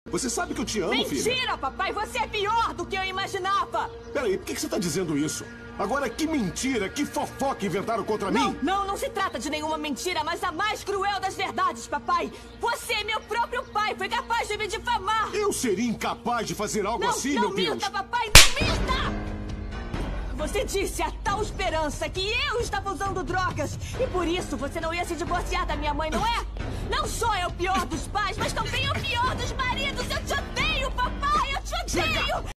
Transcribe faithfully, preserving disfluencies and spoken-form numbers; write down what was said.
Você sabe que eu te amo, filha. Mentira, papai! Você é pior do que eu imaginava! Peraí, por que que você tá dizendo isso? Agora, que mentira, que fofoca inventaram contra Não, mim? não, não se trata de nenhuma mentira, mas a mais cruel das verdades, papai! Você, meu próprio pai, foi capaz de me difamar! Eu seria incapaz de fazer algo Não, assim, não meu Deus! minta, papai, não minta! Você disse a tal esperança que eu estava usando drogas e por isso você não ia se divorciar da minha mãe, não é? Não só é o pior dos pais, mas também é o pior dos maridos! Eu te odeio, papai! Eu te odeio!